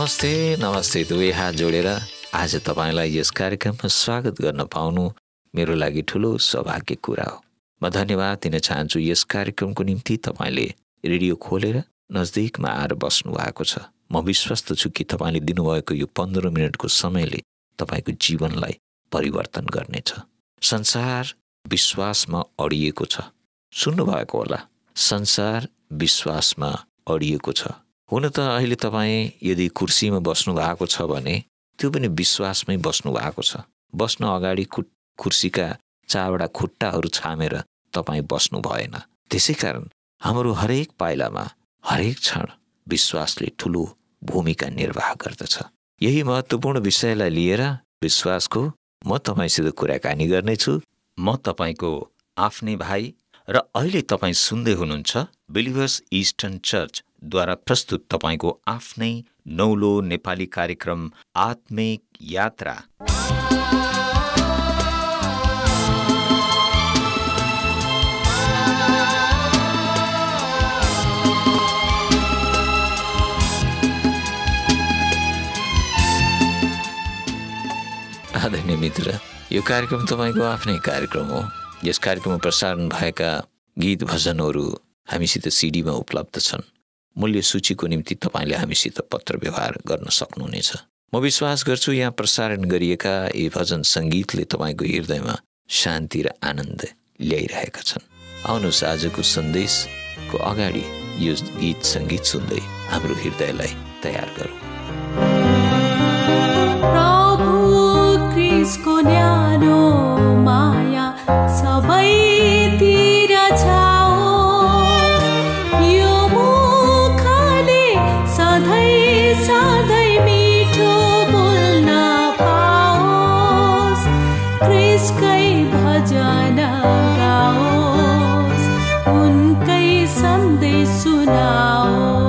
नमस्ते नमस्ते दुवै हात जोडेर आज तपाईँलाई यस कार्यक्रममा स्वागत गर्न पाउनु मेरो लागि ठुलो सौभाग्य कुरा हो। म धन्यवाद दिन चाहन्छु यस कार्यक्रमको निम्ति तपाईँले रेडियो खोलेर नजदिकमा आएर बस्नु भएको छ। म विश्वस्त छु कि तपाईँले दिनुभएको यो 15 मिनटको समयले तपाईँको जीवनलाई परिवर्तन गर्नेछ। संसार विश्वासमा अडिएको छ। सुन्नुभएको होला, संसार विश्वासमा अडिएको छ। हुन त अहिले तपाईँ यदि कुर्सीमा बस्नु भएको छ भने त्यो पनि विश्वासमै बस्नु भएको छ। बस्न अगाडि कुर्सीका चारवटा खुट्टाहरू छामेर तपाईँ बस्नु भएन। त्यसै कारण हाम्रो हरेक पाइलामा हरेक क्षण विश्वासले ठुलो भूमिका निर्वाह गर्दछ। यही महत्त्वपूर्ण विषयलाई लिएर विश्वासको म तपाईँसित कुराकानी गर्नेछु। म तपाईँको आफ्नै भाइ र अहिले तपाईँ सुन्दै हुनुहुन्छ बिलिभर्स इस्टर्न चर्च द्वारा प्रस्तुत तपाईँको आफ्नै नौलो नेपाली कार्यक्रम आत्मिक यात्रा। आदरणीय मित्र, यो कार्यक्रम तपाईँको आफ्नै कार्यक्रम हो। यस कार्यक्रममा प्रसारण भएका गीत भजनहरू हामीसित सिडीमा उपलब्ध छन्। मूल्य सूचीको निम्ति तपाईँले हामीसित पत्र व्यवहार गर्न सक्नुहुनेछ। म विश्वास गर्छु यहाँ प्रसारण गरिएका यी भजन सङ्गीतले तपाईँको हृदयमा शान्ति र आनन्द ल्याइरहेका छन्। आउनुहोस् आजको सन्देशको अगाडि यो गीत सङ्गीत सुन्दै हाम्रो हृदयलाई तयार गरौँ। क्रिस्को न्यानो माया सबैतिर छाओस्, यो मुखले सधैँ सधैँ मिठो बोल्न पाओस्, क्रिस्कै भजन गाओस्, उनकै सन्देश सुनाओस्।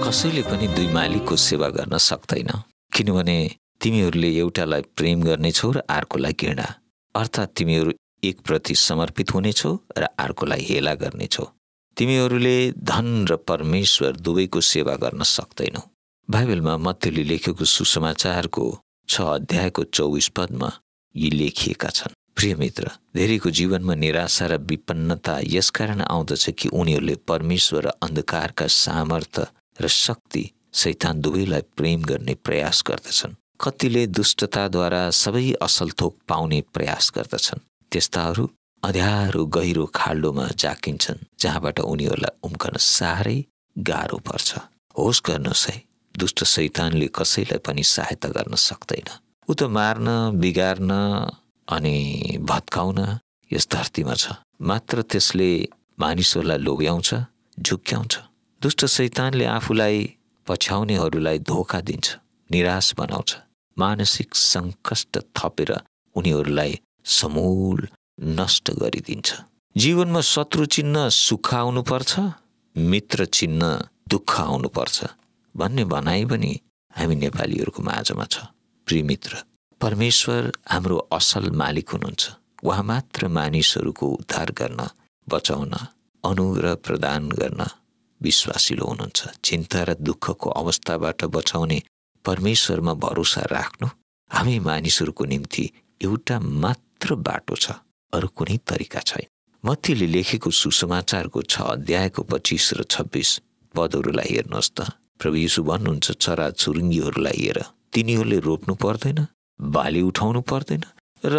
कसैले पनि दुई मालिकको सेवा गर्न सक्दैन, किनभने तिमीहरूले एउटालाई प्रेम गर्नेछौ र अर्कोलाई घृणा, अर्थात् तिमीहरू एकप्रति समर्पित हुनेछौ र अर्कोलाई हेला गर्नेछौ। तिमीहरूले धन र परमेश्वर दुवैको सेवा गर्न सक्दैनौ। बाइबलमा मत्तीले लेखेको सुसमाचारको 6 अध्यायको 24 पदमा यी लेखिएका छन्। प्रिय मित्र, धेरैको जीवनमा निराशा र विपन्नता यसकारण आउँदछ कि उनीहरूले परमेश्वर र अन्धकारका सामर्थ्य र शक्ति शैतान दुवैलाई प्रेम गर्ने प्रयास गर्दछन्। कतिले दुष्टताद्वारा सबै असल थोक पाउने प्रयास गर्दछन्। त्यस्ताहरू अँध्यारो गहिरो खाल्डोमा जाकिन्छन्, जहाँबाट उनीहरूलाई उम्कन साह्रै गाह्रो पर्छ। होस गर्नुहोस् है, दुष्ट शैतानले कसैलाई पनि सहायता गर्न सक्दैन। ऊ त मार्न, बिगार्न अनि भत्काउन यस धरतीमा छ, मात्र त्यसले मानिसहरूलाई लोभ्याउँछ, झुक्क्याउँछ। दुष्ट शैतानले आफूलाई पछ्याउनेहरूलाई धोका दिन्छ, निराश बनाउँछ, मानसिक सङ्कष्ट थपेर उनीहरूलाई समूल नष्ट गरिदिन्छ। जीवनमा शत्रु चिन्ह सुख आउनुपर्छ, मित्र चिन्ह दुःख आउनुपर्छ भन्ने भनाइ पनि हामी नेपालीहरूको माझमा छ। प्रिय मित्र, परमेश्वर हाम्रो असल मालिक हुनुहुन्छ। उहाँ मात्र मानिसहरूको उद्धार गर्न, बचाउन, अनुग्रह प्रदान गर्न विश्वासिलो हुनुहुन्छ। चिन्ता र दुःखको अवस्थाबाट बचाउने परमेश्वरमा भरोसा राख्नु हामी मानिसहरूको निम्ति एउटा मात्र बाटो छ, अरू कुनै तरिका छैन। मत्तीले लेखेको सुसमाचारको 6 अध्यायको 25 र 26 पदहरूलाई हेर्नुहोस् त। प्रभु येशू भन्नुहुन्छ, चरा चुरुङ्गीहरूलाई हेर, तिनीहरूले रोप्नु पर्दैन, बाली उठाउनु पर्दैन र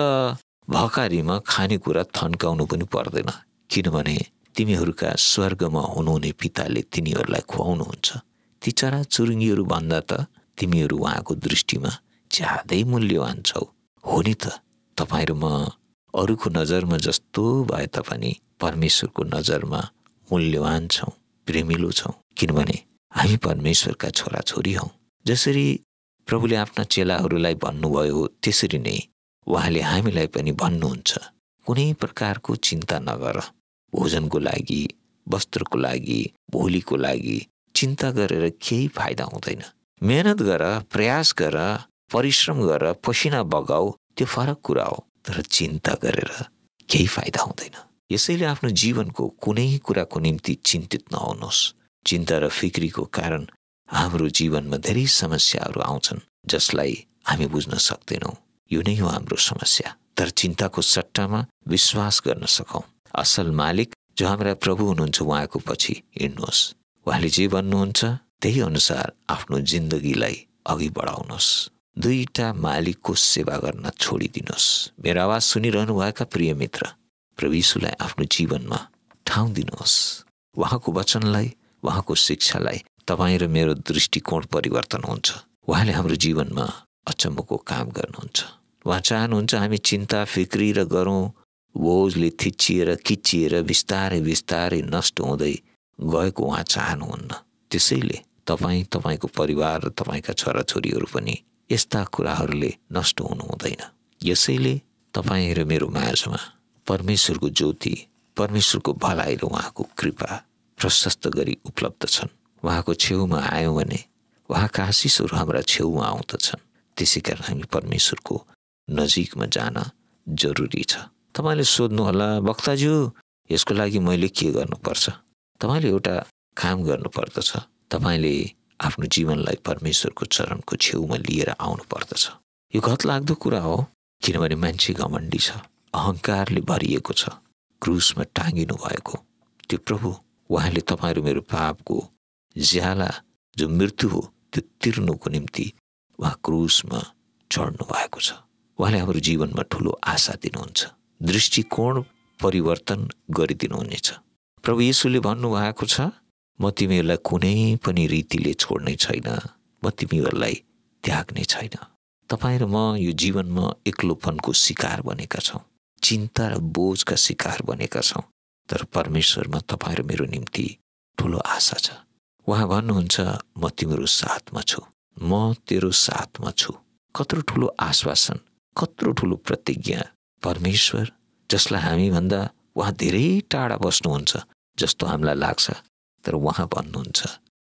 भकारीमा खानेकुरा थन्काउनु पनि पर्दैन, किनभने तिमीहरूका स्वर्गमा हुनुहुने पिताले तिनीहरूलाई खुवाउनुहुन्छ। ती चरा चुरुङ्गीहरू भन्दा त तिमीहरू उहाँको दृष्टिमा ज्यादै मूल्यवान छौ। हो नि त, तपाईँ र म अरूको नजरमा जस्तो भए तापनि परमेश्वरको नजरमा मूल्यवान छौँ, प्रेमिलो छौँ, किनभने हामी परमेश्वरका छोराछोरी हौँ। जसरी प्रभुले आफ्ना चेलाहरूलाई भन्नुभयो त्यसरी नै उहाँले हामीलाई पनि भन्नुहुन्छ, कुनै प्रकारको चिन्ता नगर। भोजनको लागि, वस्त्रको लागि, भोलिको लागि चिन्ता गरेर केही फाइदा हुँदैन। मेहनत गर, प्रयास गर, परिश्रम गर, पसिना बगाऊ, त्यो फरक कुरा हो, तर चिन्ता गरेर केही फाइदा हुँदैन। यसैले आफ्नो जीवनको कुनै कुराको निम्ति चिन्तित नहुनुहोस्। चिन्ता र फिक्रीको कारण हाम्रो जीवनमा धेरै समस्याहरू आउँछन्, जसलाई हामी बुझ्न सक्दैनौँ। यो नै हो हाम्रो समस्या। तर चिन्ताको सट्टामा विश्वास गर्न सकौँ। असल मालिक जो हाम्रा प्रभु हुनुहुन्छ, उहाँको पछि हिँड्नुहोस्। उहाँले जे भन्नुहुन्छ त्यही अनुसार आफ्नो जिन्दगीलाई अघि बढाउनुहोस्। दुईटा मालिकको सेवा गर्न छोडिदिनुहोस्। मेरो आवाज सुनिरहनु भएका प्रिय मित्र, प्रभु येशूलाई आफ्नो जीवनमा ठाउँ दिनुहोस्। उहाँको वचनलाई, उहाँको शिक्षालाई तपाईँ र मेरो दृष्टिकोण परिवर्तन हुन्छ। उहाँले हाम्रो जीवनमा अचम्मको काम गर्नुहुन्छ। उहाँ चाहनुहुन्छ हामी चिन्ता फिक्री र गरौँ बोझले थिचिएर किचिएर बिस्तारै बिस्तारै नष्ट हुँदै गएको उहाँ चाहनुहुन्न। त्यसैले तपाईँ, तपाईँको परिवार र तपाईँका छोराछोरीहरू पनि यस्ता कुराहरूले नष्ट हुनु हुँदैन। यसैले तपाईँ र मेरो माझमा परमेश्वरको ज्योति, परमेश्वरको भलाइ र उहाँको कृपा प्रशस्त गरी उपलब्ध छन्। उहाँको छेउमा आयौँ भने उहाँका आशिषहरू हाम्रा छेउमा आउँदछन्। त्यसै कारण हामी परमेश्वरको नजिकमा जान जरुरी छ। तपाईँले सोध्नुहोला, वक्ताज्यू यसको लागि मैले के गर्नुपर्छ? तपाईँले एउटा काम गर्नुपर्दछ। तपाईँले आफ्नो जीवनलाई परमेश्वरको चरणको छेउमा लिएर आउनु पर्दछ। यो घतलाग्दो कुरा हो, किनभने मान्छे घमण्डी छ, अहङ्कारले भरिएको छ। क्रुसमा टाँगिनु भएको त्यो प्रभु, उहाँले तपाईँ र मेरो पापको ज्याला जो मृत्यु हो त्यो तिर्नुको निम्ति उहाँ क्रुसमा चढ्नु भएको छ। उहाँले हाम्रो जीवनमा ठुलो आशा दिनुहुन्छ, दृष्टिकोण परिवर्तन गरिदिनुहुनेछ। प्रभु येशूले भन्नुभएको छ, म तिमीहरूलाई कुनै पनि रीतिले छोड्ने छैन, म तिमीहरूलाई त्याग्ने छैन। तपाईँ र म यो जीवनमा एक्लोपनको शिकार बनेका छौँ, चिन्ता र बोझका शिकार बनेका छौँ। तर परमेश्वरमा तपाईँ र मेरो निम्ति ठुलो आशा छ। उहाँ भन्नुहुन्छ, म तिम्रो साथमा छु, म तेरो साथमा छु। कत्रो ठुलो आश्वासन, कत्रो ठुलो प्रतिज्ञा। परमेश्वर जसलाई हामीभन्दा उहाँ धेरै टाढा बस्नुहुन्छ जस्तो हामीलाई लाग्छ, तर उहाँ भन्नुहुन्छ,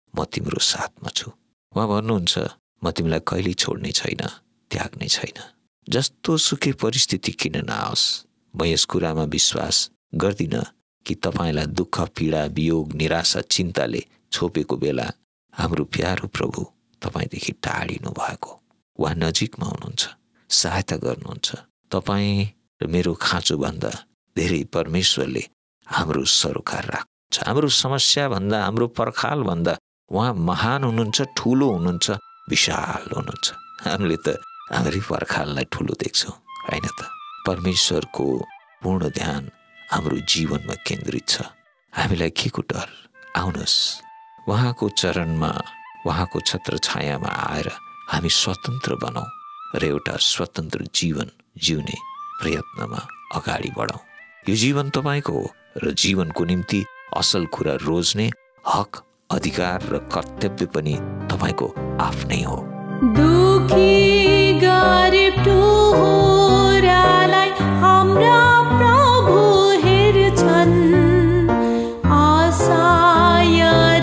म तिम्रो साथमा छु। उहाँ भन्नुहुन्छ म तिमीलाई कहिल्यै छोड्ने छैन, त्याग्ने छैन। जस्तो सुकै परिस्थिति किन नआओस्, म यस कुरामा विश्वास गर्दिनँ कि तपाईँलाई दुःख, पीडा, वियोग, निराशा, चिन्ताले छोपेको बेला हाम्रो प्यारो प्रभु तपाईँदेखि टाढिनु भएको, उहाँ नजिकमा हुनुहुन्छ, सहायता गर्नुहुन्छ। तपाईँ र मेरो खाँचोभन्दा धेरै परमेश्वरले हाम्रो सरोकार राख्छ। हाम्रो समस्याभन्दा, हाम्रो पर्खालभन्दा उहाँ महान हुनुहुन्छ, ठुलो हुनुहुन्छ, विशाल हुनुहुन्छ। हामीले त हाम्रै पर्खाललाई ठुलो देख्छौँ, होइन त? परमेश्वरको पूर्ण ध्यान हाम्रो जीवनमा केन्द्रित छ। हामीलाई के को डर? आउनुहोस् उहाँको चरणमा, उहाँको छत्रछायामा आएर हामी स्वतन्त्र बनौँ र एउटा स्वतन्त्र जीवन जिउने प्रयत्नमा अगाडि बढौँ। यो जीवन तपाईँको हो र जीवनको निम्ति असल कुरा रोज्ने हक, अधिकार र कर्तव्य पनि तपाईँको आफ्नै हो। दुखी गरिब टुहुरालाई हाम्रा प्रभु हेर्छन्, असहाय र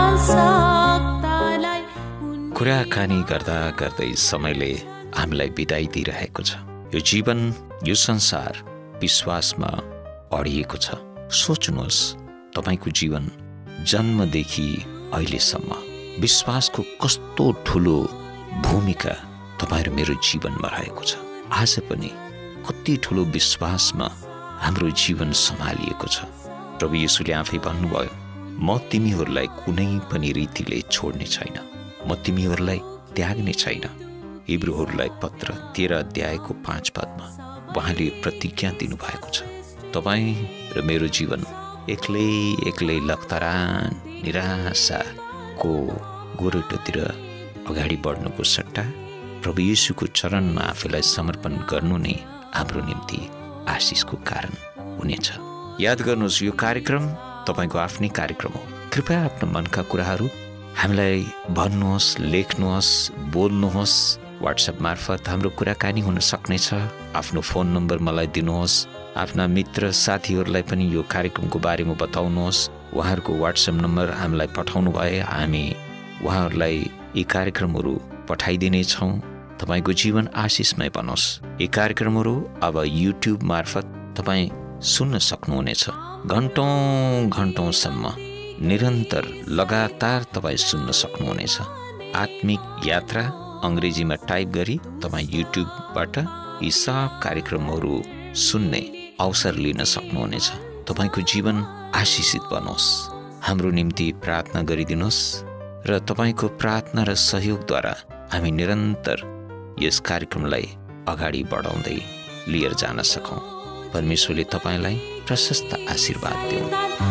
शक्तलाई। कुराकानी गर्दा गर्दै समयले हामीलाई बिदाई दिइरहेको छ। यो जीवन, यो संसार विश्वासमा अडिएको छ। सोच्नुहोस्, तपाईँको जीवन जन्मदेखि अहिलेसम्म विश्वासको कस्तो ठुलो भूमिका तपाईँ र मेरो जीवनमा रहेको छ। आज पनि कति ठुलो विश्वासमा हाम्रो जीवन सम्हालिएको छ। प्रभु येशूले आफै भन्नुभयो, म तिमीहरूलाई कुनै पनि रीतिले छोड्ने छैन, म तिमीहरूलाई त्याग्ने छैन। हिब्रूहरूलाई पत्र 13 अध्यायको 5 पदमा उहाँले प्रतिज्ञा दिनुभएको छ। तपाईँ र मेरो जीवन एक्लै एक्लै लखतरान निराशाको गोरेटोतिर अगाडि बढ्नुको सट्टा प्रभु येशूको चरणमा आफूलाई समर्पण गर्नु नै हाम्रो निम्ति आशिषको कारण हुनेछ। याद गर्नुहोस्, यो कार्यक्रम तपाईँको आफ्नै कार्यक्रम हो। कृपया आफ्नो मनका कुराहरू हामीलाई भन्नुहोस्, लेख्नुहोस्, बोल्नुहोस्। व्हाट्सएप मार्फत हाम्रो कुराकानी हुन सक्नेछ। आफ्नो फोन नम्बर मलाई दिनुहोस्। आफ्ना मित्र साथीहरूलाई पनि यो कार्यक्रमको बारेमा बताउनुहोस्। उहाँहरूको व्हाट्सएप नम्बर हामीलाई पठाउनु भए हामी उहाँहरूलाई यी कार्यक्रमहरू पठाइदिनेछौँ। तपाईँको जीवन आशिषमय बनोस्। यी कार्यक्रमहरू अब युट्युब मार्फत तपाईँ सुन्न सक्नुहुनेछ। घन्टौँ घन्टौँसम्म निरन्तर लगातार तपाईँ सुन्न सक्नुहुनेछ। आत्मिक यात्रा अङ्ग्रेजीमा टाइप गरी तपाईँ युट्युबबाट यी सब कार्यक्रमहरू सुन्ने अवसर लिन सक्नुहुनेछ। तपाईँको जीवन आशिषित बनोस्। हाम्रो निम्ति प्रार्थना गरिदिनुहोस् र तपाईँको प्रार्थना र सहयोगद्वारा हामी निरन्तर यस कार्यक्रमलाई अगाडि बढाउँदै लिएर जान सकौँ। परमेश्वरले तपाईँलाई प्रशस्त आशीर्वाद दिउन्।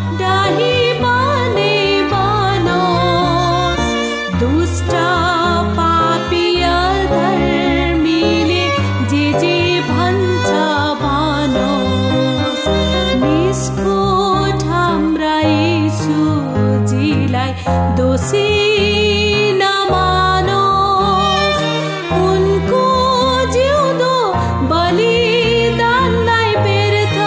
दुष्ट पापी अधर्मीले जे भन्छ भनोस्, निष्ठुर हाम्रा येशूजीलाई दोषी नमानोस्। उनको जिउँदो बलिदानलाई व्यर्थ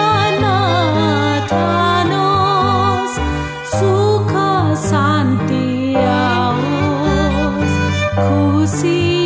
नठानोस्। सुख शान्ति आओस्, खुसी